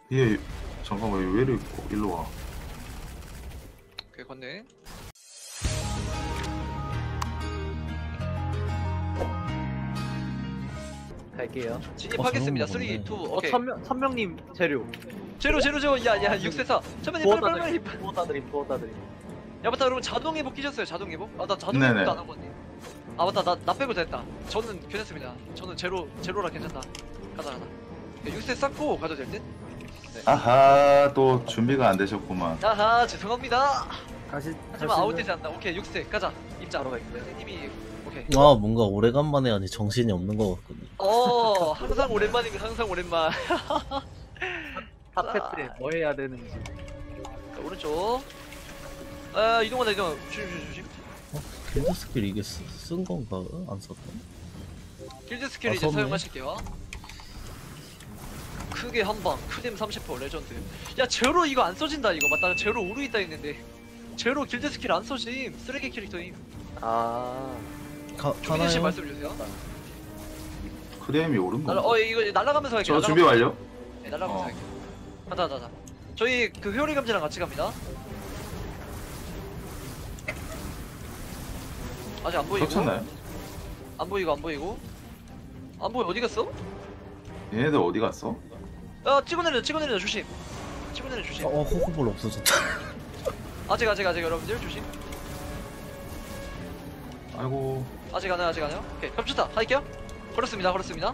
얘 잠깐만 왜 이리 일로 와. 오케이 건네. 갈게요. 진입하겠습니다. 3, 2, 저런 거 오케이. 천명님 재료. 제로 야야 6세4 천만님 빨리 부어다 드림. 야 맞다 여러분 자동 회복 끼셨어요. 자동 회복? 아 나 자동 네네. 회복도 안 하고 왔네. 아 맞다 나 빼고 됐다. 저는 괜찮습니다. 저는 제로라 괜찮다. 가자 6세 쌓고 가도 될 듯? 아하 또 준비가 안 되셨구만. 아하 죄송합니다. 하지만 아웃되지 가시. 않다. 오케이 6세 가자. 입장. 바로 갈게요. 님이 오케이. 아 뭔가 오래간만에 하니 정신이 없는 것 같거든. 항상 오랜만이고 항상 오랜만. 탑패 때뭐 해야 되는지. 자, 오른쪽. 아 이동하다 이동. 조심. 필드 스킬 이게 쓴 건가? 안 썼던? 길드 스킬 아, 이제 썼네. 사용하실게요. 크게 한방, 크뎀 30% 레전드. 야 제로 이거 안 써진다 이거 맞다. 제로 오류 있다 했는데 제로 길드 스킬 안 써짐. 쓰레기 캐릭터임. 아. 조민희 씨 가나요? 말씀 주세요. 크레임이 오른 거. 이거 날라가면서 할게요. 저 준비 완료. 네, 날라가면서 어. 할게요. 가자. 저희 그 회오리 감지랑 같이 갑니다. 아직 안 보이고. 겹쳤나요? 안 보여 어디 갔어? 얘네들 어디 갔어? 야 찍어내려 조심. 찍어내려 조심. 호구볼 없어졌다. 아직 여러분들 조심. 아이고. 아직 안 해요. 오케이 겹쳤다. 할게요. 걸었습니다.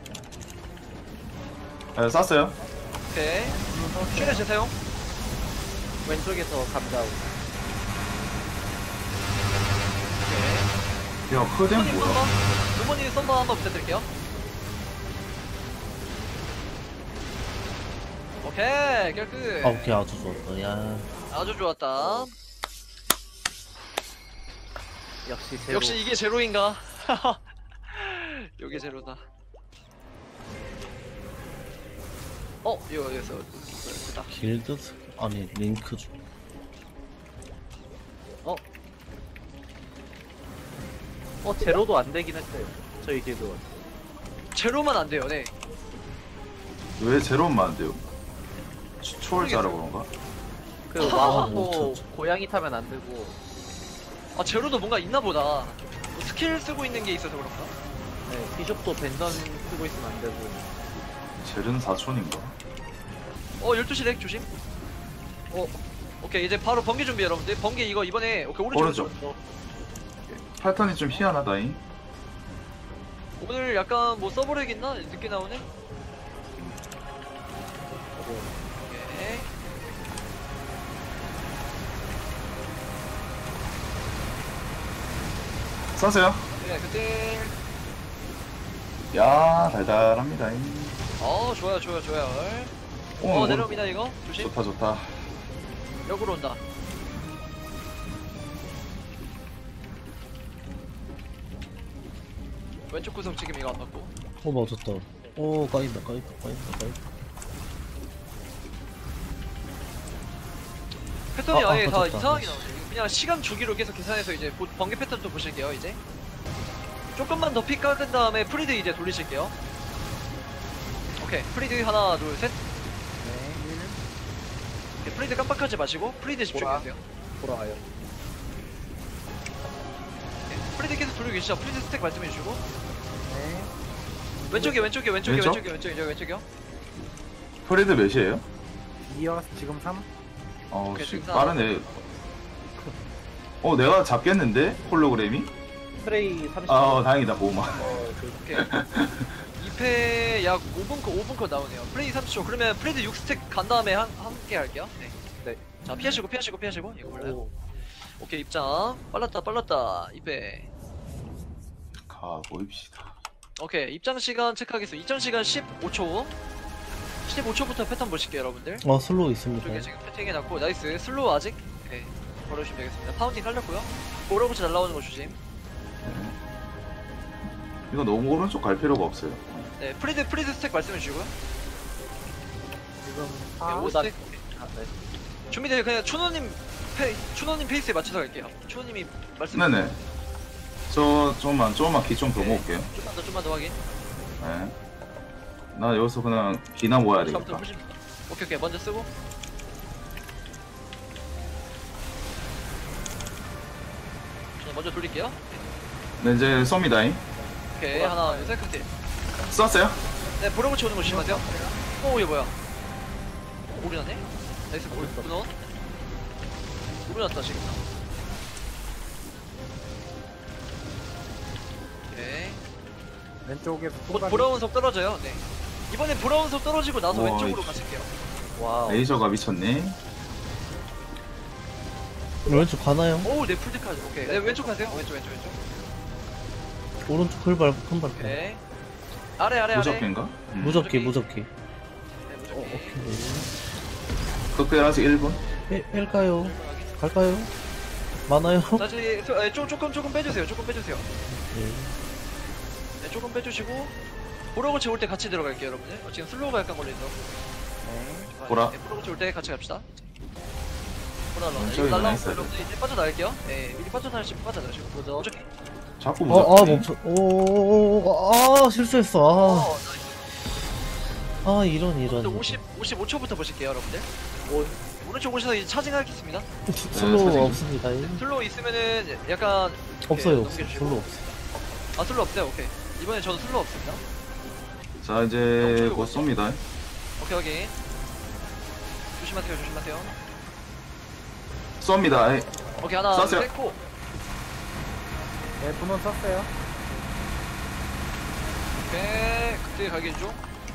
쐈어요. 오케이. 슈레 재사용. 왼쪽에서 감자. 오케이. 야 크렘 뭐야? 루머님 썬더 한번 부탁드릴게요. 오케이 깨끗. 아 오케이 아주 좋았다. 야 아주 좋았다. 역시 제로. 역시 이게 제로인가? 이게 제로다. 이거 됐다. 길드 아니 링크 중. 제로도 안 되긴 했어요. 저희 길도. 제로만 안 돼요. 네. 왜 제로만 안 돼요? 초월자라 그런가? 그 못 와하고 찾죠. 고양이 타면 안 되고. 아 제로도 뭔가 있나 보다. 뭐 스킬 쓰고 있는 게 있어서 그런가? 네, 비숍도 벤던 쓰고 있으면 안 되고. 젤은 4촌인가? 12시 렉 조심. 오케이 이제 바로 번개 준비 여러분들. 번개 이거 이번에 오케이 오른쪽. 패턴이 좀 희한하다잉. 오늘 약간 뭐 서브렉 있나? 늦게 나오네? 오케이. 쐈어요. 네, 그때. 야 달달합니다. 좋아요. 내려옵니다, 이거. 조심. 좋다. 역으로 온다. 왼쪽 구석 지금 이거 안 맞고. 맞았다. 까인다. 패턴이 아, 아예 다 맞았다. 이상하게 나오네. 그냥 시간 주기로 계속 계산해서 이제 번개 패턴 또 보실게요, 이제. 조금만 더 피 깎은 다음에 프리드 이제 돌리실게요. 오케이, 프리드 하나, 둘, 셋. 오케이, 프리드 깜빡하지 마시고 프리드 집중해주세요. 돌아와요. 오케이, 프리드 계속 돌리고 계시죠? 프리드 스택 말씀해주시고. 네. 왼쪽이요. 프레드 몇이에요? 2어 지금 3. 오케이, 씨, 등산. 빠르네. 내가 잡겠는데? 홀로그램이? 스프레이 30. 다행이다, 보호막. 오케이. 2패 약 5분 컷 나오네요. 프레디 30초. 그러면 프레디 6스택 간 다음에 함께 할게요. 네. 네. 자, 피하시고. 이거 몰라요. 오케이, 입장. 빨랐다. 2패. 가보입시다. 오케이, 입장 시간 체크하겠습니다. 입장 시간 15초. 15초부터 패턴 보실게요, 여러분들. 슬로우 있습니다. 이쪽에 지금 패팅 해놨고, 나이스. 슬로우 아직? 네. 걸어주시면 되겠습니다. 파운틴 깔렸고요. 오버로치 날라오는 거 조심. 이거 너무 오른쪽 갈 필요가 없어요. 네, 프리드 스택 말씀해 주시고요. 지금 네, 4. 5스택. 네. 준비되면 그냥 추노님 페이스에 맞춰서 갈게요. 추노님이 말씀. 네네. 저 좀만 기 좀 더 네. 모을게요. 좀만 더 확인. 네. 나 여기서 그냥 기나 모아야 저부터 되겠다. 훨씬. 오케이 먼저 쓰고. 자, 먼저 돌릴게요. 네, 이제 쏩니다. 오케이 하나 둘셋 칵테일. 쐈어요? 네 보라고치 오는 거 조심하세요. 오 이거 뭐야? 오리 났네? 나이스 문어. 오리 났다 지금. 오케이. 왼쪽에 보라운 속 떨어져요. 네. 이번엔 보라운 속 떨어지고 나서 우와, 왼쪽으로 이씨. 가실게요. 와우. 레이저가 미쳤네. 왼쪽 가나요? 오, 네 풀데카드. 오케이. 네, 왼쪽 가세요. 왼쪽. 오른쪽 클발 큰 발판. 오케이. 아래. 무적기인가? 무적기. 무적기. 무적기. 네, 무적기. 오케이. 극딜 아직 1분. 뺄까요? 갈까요? 많아요? 다시 조금 빼주세요. 조금 빼주세요. 네. 네, 조금 빼주시고 보라고치 올 때 같이 들어갈게요, 여러분들. 지금 슬로우가 약간 걸려있어. 보라. 네, 보라고치 올 때 같이 갑시다. 보라 러. 저기 날라오고 있어요. 여러분들 이제 빠져나갈게요. 네, 미리 빠져나가시고 빠져나가시고. 무적기. 자꾸 무적기. 멈춰. 실수했어. 나이스. 이런. 55초부터 보실게요, 여러분들. 오른쪽 오셔서 이제 차징하겠습니다. 슬로우 사진. 없습니다. 슬로우 있으면은 약간 없어요. 넘겨주시고. 슬로우 없어. 아 슬로우 없어요. 오케이. 이번에 저도 슬로우 없습니다. 자, 이제 곧 쏩니다. 오케이 확인. 조심하세요. 쏩니다. 오케이 하나 쐈어요. 둘 셋 고. 네, 분원 썼어요. 오케이 그때 가게 중.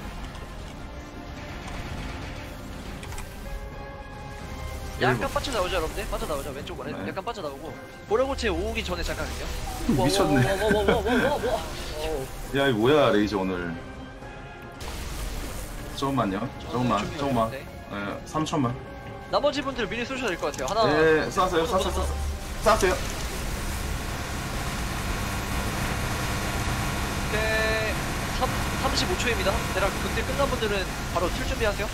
약간 빠져나오죠 여러분들. 빠져나오죠 왼쪽으로. 네. 약간 빠져나오고 보라고체 오기 전에 잠깐 갈게요. 미쳤네. 워워워워워워워. 야, 이 뭐야, 레이저 오늘. 조금만요. 조금만. 네. 네, 3초만. 나머지 분들 미리 쏘셔야 될 것 같아요. 하나. 네, 쐈어요. 쐈어요. 오케이. 35초입니다. 대략 그때 끝난 분들은 바로 튈 준비하세요.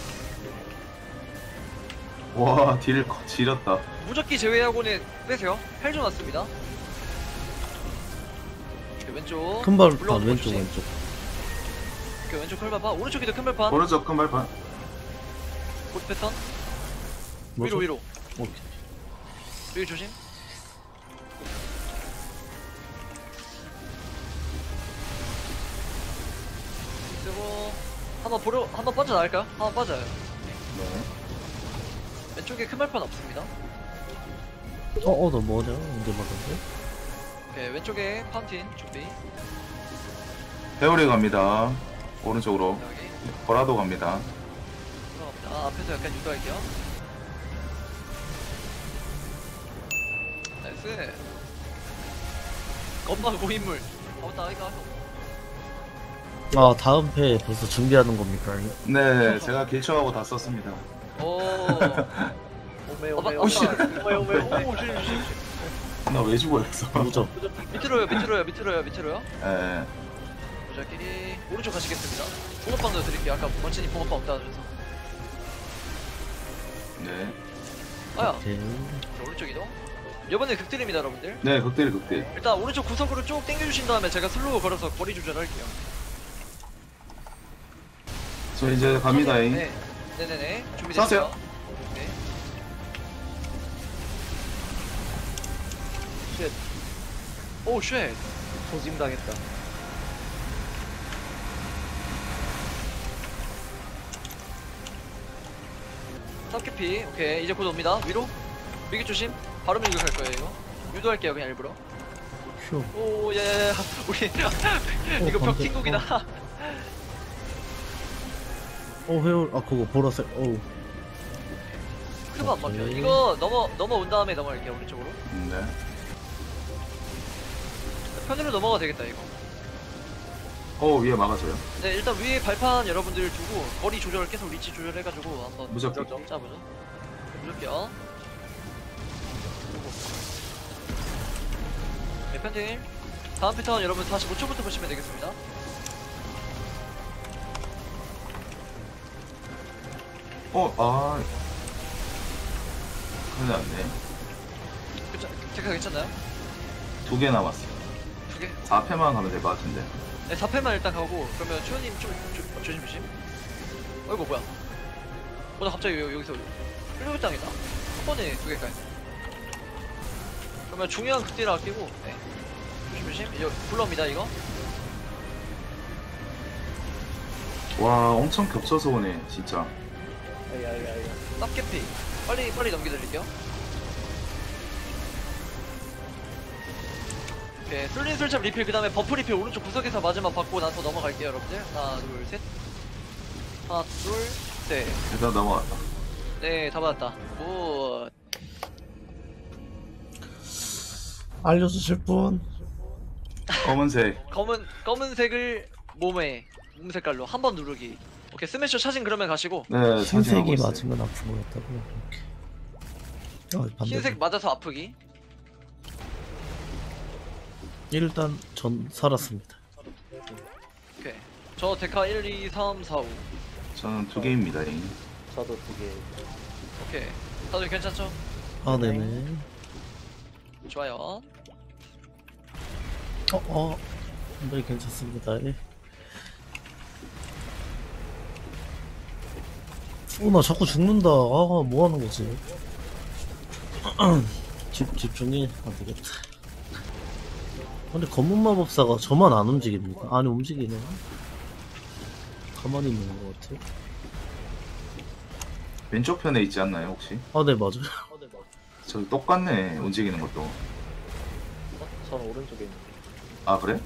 와, 딜 지렸다. 무적기 제외하고는 빼세요. 8조 났습니다. 오케이, 왼쪽. 큰 발판 올라오는 거 왼쪽. 조심. 오케이, 왼쪽 큰 발판. 오른쪽에도 큰 발판. 오른쪽 큰 발판. 곧 패턴. 뭐죠? 위로. 오케이. 위로 조심. 그리고 한번 빠져나갈까요? 한번 빠져요. 네. 왼쪽에 큰 발판 없습니다. 너 뭐냐? 언제 맞았어? 오케이, 왼쪽에 파운틴 준비. 회오리 갑니다. 오른쪽으로. 여기. 보라도 갑니다. 들어갑니다. 앞에서 약간 유도할게요. 나이스. 엄마 고인물. 맞다, 이거. 다음 패 벌써 준비하는 겁니까? 네, 제가 길쳐하고 다 썼습니다. 오. 오메 오, 조심. 나 왜 죽어였어? 무적. 밑으로요. 예. 모자끼리 오른쪽 가시겠습니다. 붕어빵도 드릴게요. 아까 원진이 붕어빵 없다 그래서. 네. 아야, 오케이. 오른쪽 이동. 이번에 극딜입니다, 여러분들. 네, 극딜. 일단 오른쪽 구석으로 쭉 당겨주신 다음에 제가 슬로우 걸어서 거리 조절할게요. 저 이제 갑니다. 네. 네네네. 준비됐어요. 쏘세요. 네. 쉣. 오, 쉣. 조짐 당했다. 탑캐피. 오케이. 이제 곧 옵니다. 위로. 밀기 조심. 바로 밀고 갈 거예요, 이거. 유도할게요, 그냥 일부러. 휴. 오, 예. 우리. 이거 벽 반대. 튕국이다. 회올. 그거 보라색. 크가 안 막혀요. 오케이. 이거 넘어온 다음에 넘어갈게요, 오른쪽으로. 네. 편으로 넘어가 되겠다, 이거. 위에 막아줘요. 네, 일단 위에 발판 여러분들 두고 거리 조절 계속 위치 조절해가지고 한번 무적기. 짜보죠. 무적기요. 네, 편집. 다음 패턴 여러분 45초부터 보시면 되겠습니다. 큰일 났네. 제가 괜찮나요? 2개 남았어요. 두 개? 4패만 가면 될 것 같은데. 네, 4패만 일단 가고 그러면 추현님 좀 조심. 어이구 뭐야? 나 갑자기 여기서 끌려고 당했나? 한 번에 2개까지. 그러면 중요한 극딜을 아끼고, 네. 조심. 이거 불러옵니다, 이거. 와 엄청 겹쳐서 오네 진짜. 아이아이아이. 쌉개피. 빨리 넘겨드릴게요. 오케이, 슬림슬참 리필, 그 다음에 버프 리필 오른쪽 구석에서 마지막 받고 나서 넘어갈게요, 여러분들. 하나, 둘, 셋. 하나, 둘, 셋. 일단 넘어갔다. 네, 다 받았다. 굿. 알려주실 분? 검은색. 검은색을 몸에, 몸 색깔로 한 번 누르기. 오케이, 스매셔 차징 그러면 가시고. 네 흰색이 사진하고 있어요. 맞으면 아픈 거였다고. 이렇게. 반대로. 흰색 맞아서 아프기. 일단 전 살았습니다. 오케이. 저 데카 1, 2, 3, 4, 5. 저는 2개입니다. 저도 2개. 오케이. 다들 괜찮죠? 아 네네. 좋아요. 네 괜찮습니다. 예. 나 자꾸 죽는다. 뭐 하는 거지? 집중해. 안 되겠다. 근데 검은 마법사가 저만 안 움직입니까? 아니 움직이네. 가만히 있는 것 같아. 왼쪽 편에 있지 않나요 혹시? 아 네 맞아요. 저기 똑같네 움직이는 것도. 전 오른쪽에 있는데. 아 그래?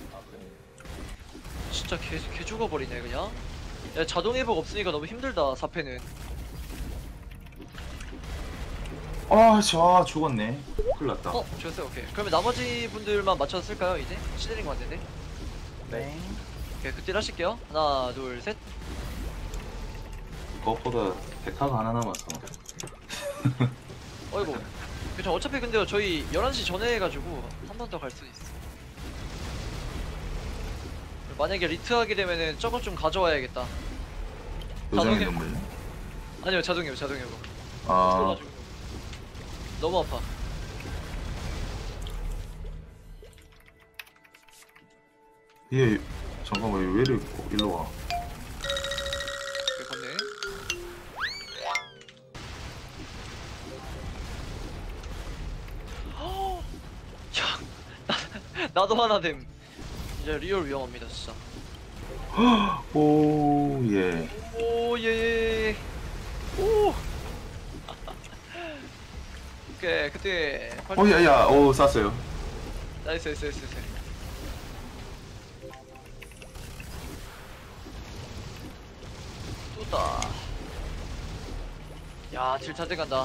진짜 개 죽어버리네, 그냥. 야, 자동 회복 없으니까 너무 힘들다, 4패는. 저 죽었네. 큰일 났다. 죽었어요, 오케이. 그러면 나머지 분들만 맞춰서 쓸까요, 이제? 시드링 왔는데. 네. 오케이, 그딜 하실게요. 하나, 둘, 셋. 그것보다 데카가 하나 남았어. 어이구. 그쵸, 어차피 근데요, 저희 11시 전에 해가지고 한 번 더 갈 수 있어. 만약에 리트하게 되면은 저거 좀 가져와야겠다. 요정의 자동에- 눈물. 아니요, 자동이요, 자동이요. 아 들어가지고. 너무 아파. 얘 잠깐만 왜 이리 일로 와? 오케이, 갔네. 야, 나도 하나 됨. 진짜 리얼 위험합니다, 진짜. 오 예. 오, 예. 오. 오케이, 그때. 야야 쐈어요. 나이스. 쏟다. 야, 질 찾아간다.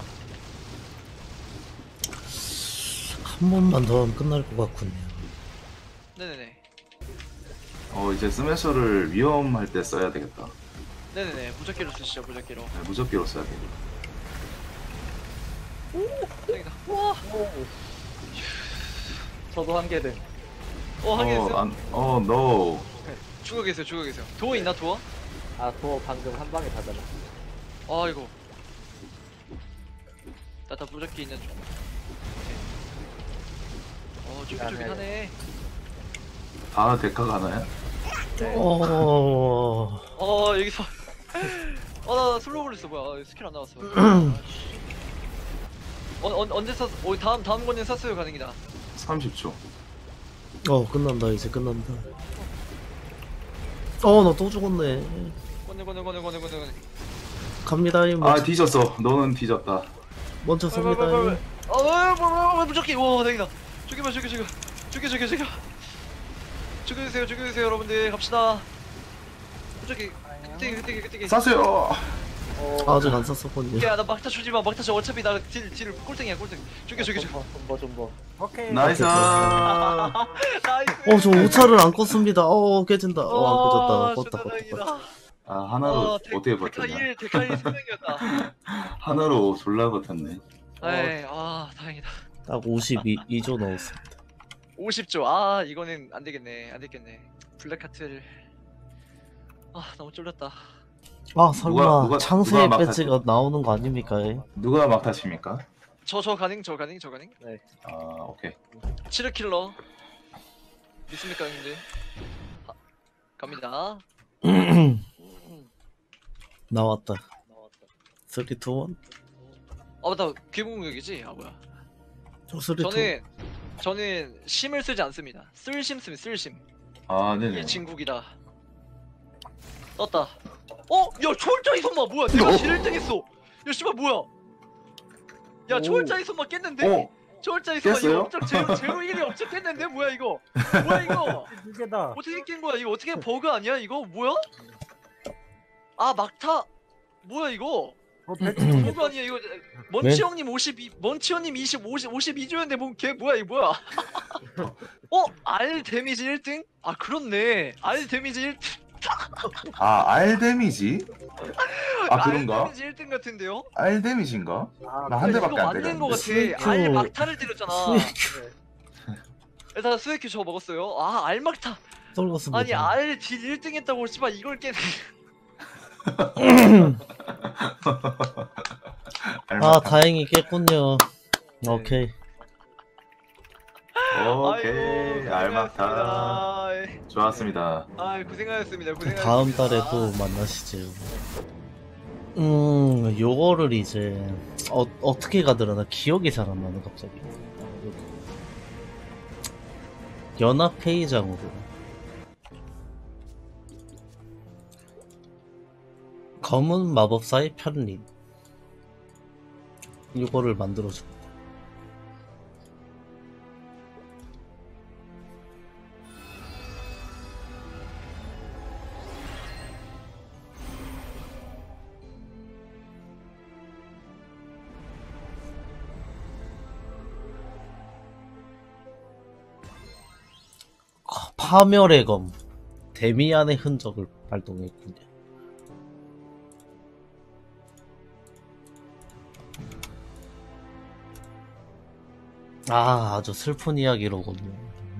한 번만 더 하면 끝날 것 같군요. 네네네. 이제 스매셔를 위험할 때 써야 되겠다. 네네네. 무적기로 쓰시죠, 무적기로. 네, 무적기로 써야 돼. 다행이다. 우와. 저도 1개 됨. 하긴 했어요. no. 죽어 계세요. 도어 있나, 도어? 아, 도어 방금 한 방에 다 잡았어. 아이고. 나다 무적기 있는 중. 쫄깃쫄깃 하네. 다 데카가 하나야? 여기서. 나 슬로우 걸렸어, 뭐야. 스킬 안 나왔어. 언제 쐈어? 다음 권은 쐈어요, 가능이다. 30초. 끝난다. 이제 끝난다. 나 또 죽었네. 꺼내. 갑니다. 뒤졌어. 너는 뒤졌다. 먼저 섭니다. 무적기! 와, 다행이다. 죽여. 죽여주세요, 여러분들. 갑시다. 무적기. 그때. 쐈어요. 아직 안 샀었거든요. 야, 나 막타 주지 마. 막타 줘. 어차피 나 딜 꼴등이야, 꼴등. 죽여. 존버. 오케이. 나이스. 나이스. 저 오차를 안 껐습니다. 깨진다. 안 깨졌다. 진짜 껐다. 다행이다. 하나로 어떻게 버텼냐? 데카 1 3명이었다. 하나로 졸라 버텼네. 에이, 다행이다. 딱 52조 넣었습니다. 50조. 이거는 안 되겠네. 블랙하트를. 너무 쫄렸다. 설마 누가 창세의 막 배지가 나오는 거 아닙니까? 누가 막 타십니까? 저 가능. 네. 오케이. 치르킬러. 믿습니까, 형님들? 갑니다. 나왔다. 3, 2, 1. 아 맞다 귀공격이지? 아 뭐야 3, 2, 1. 저는 심을 쓰지 않습니다. 쓸심 씁니다. 쓸심. 아 네네. 이게 진국이다. 떴다. 야 초월장이 선마 뭐야? 내가 제일 1등 했어. 야 씨발 뭐야? 야 초월장이 선마 깼는데? 어? 초월장이 선마 이거 깼어요? 엄청 제로 1이 엄청 깼는데 뭐야 이거? 뭐야 이거? 두 개다. 어떻게 깬 거야 이거? 어떻게 버그 아니야 이거? 뭐야? 아 막타 뭐야 이거? 배치 두 개. 버그 아니야 이거? 먼치 형님 52, 먼치 형님 52조였는데 뭔걔 뭐야 이거 뭐야? 알 데미지 1등? 아 그렇네. 알 데미지 1등. 아, 알 데미지? 아, 그런가? 알 데미지 1등 같은데요? 알 데미지인가? 아, 나 한 이거 대밖에 안 맞는 거 때렸는데. 같아. 알 막타를 때렸잖아. 스위큐. 일단 스웨큐 저거 먹었어요. 아 알 막타. 썰거스 아니 보자. 알 딜 1등 했다고 씨발 이걸 깨네. 아, 다행히 깼군요. 오케이. 오케이. 알막타. 좋았습니다. 아 고생하셨습니다. 고생하셨습니다. 다음 달에 또 만나시죠. 요거를 이제 어떻게 가더라? 기억이 잘 안 나네 갑자기. 연합 회의장으로 검은 마법사의 편린 요거를 만들어줘. 파멸의 검 데미안의 흔적을 발동했군요. 아, 아주 슬픈 이야기로군요.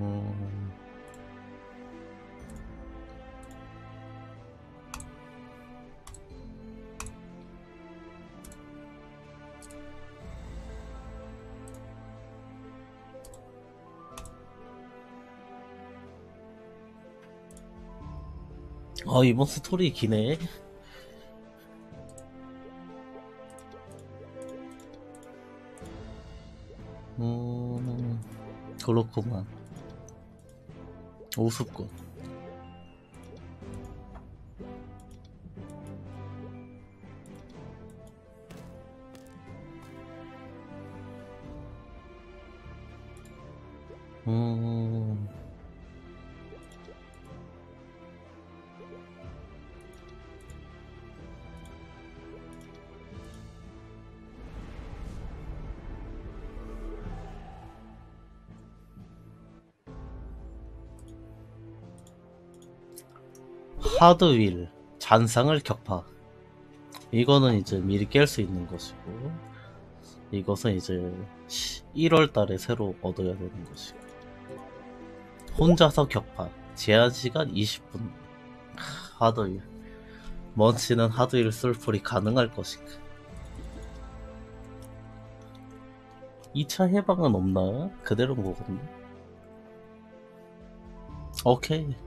이번 스토리 기네. 그렇구만. 우습군. 하드윌 잔상을 격파. 이거는 이제 미리 깰 수 있는 것이고, 이것은 이제 1월달에 새로 얻어야 되는 것이고, 혼자서 격파 제한시간 20분. 하드윌 먼치는 하드윌 솔풀이 가능할 것인가. 2차 해방은 없나? 그대로인 거거든요. 오케이.